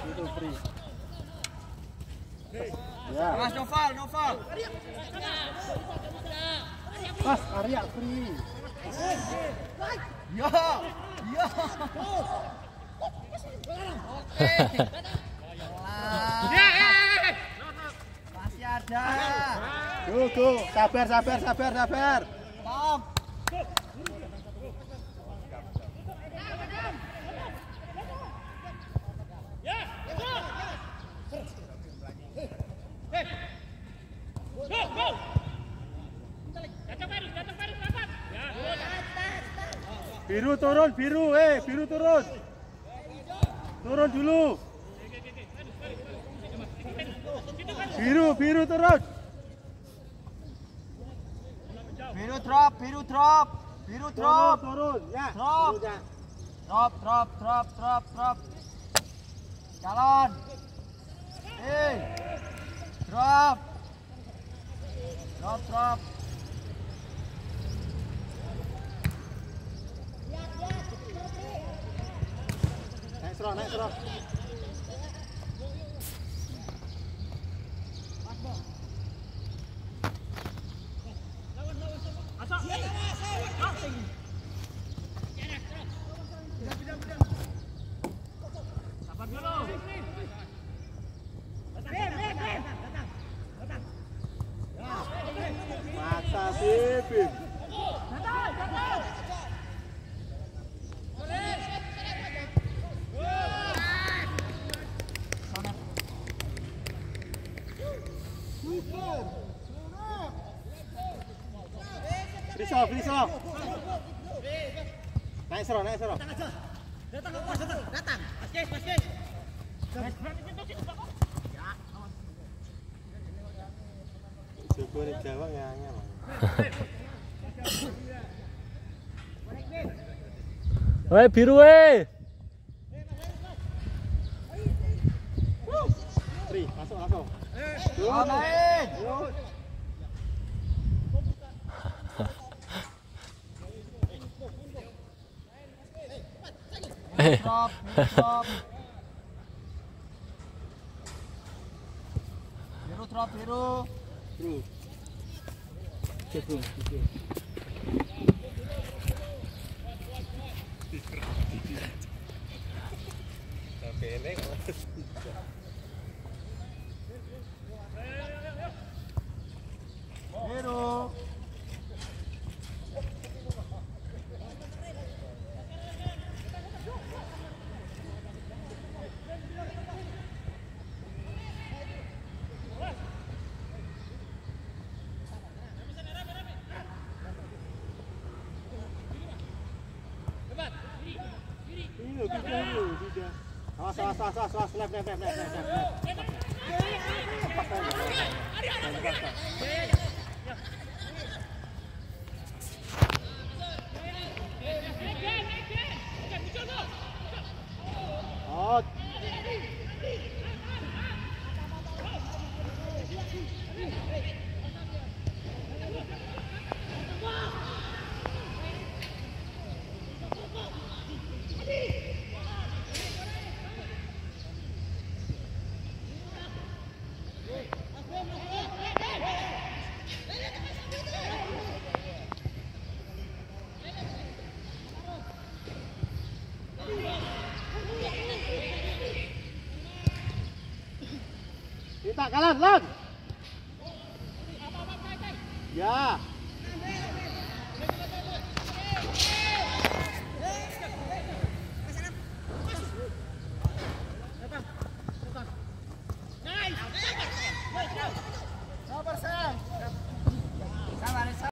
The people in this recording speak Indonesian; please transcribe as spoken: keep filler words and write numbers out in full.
Itu free. Ya. Mas Noval, Noval. Pas Arya free. Ya. Ya. Oke. Ya. Masih ada. Go go, sabar sabar sabar sabar. Stop. Biru turun, biru, eh, biru turun. Turun dulu. Biru, biru turun. Biru drop, biru drop. Biru drop. Turun, turun. Ya. Drop. Drop, drop, drop, drop, drop. Jalan. Eh. Drop. Drop, drop. Naik serong, naik serong. Maksa sih, Bim. Bisa, bisa. Naik serong, naik serong. Datang, datang, datang. Basket, basket. Syukur Jawa ya nyaman. Woi biru weh. Tri, masuk langsung. Oh, main. Drop, drop. Biru drop, biru. Bro. Cek bro. Oke, ini Biru. Ini tidak, tidak. Awas, awas, awas, awas, awas, left, left, left, left, left, left. Out. Kita kalah, Lan. Ya.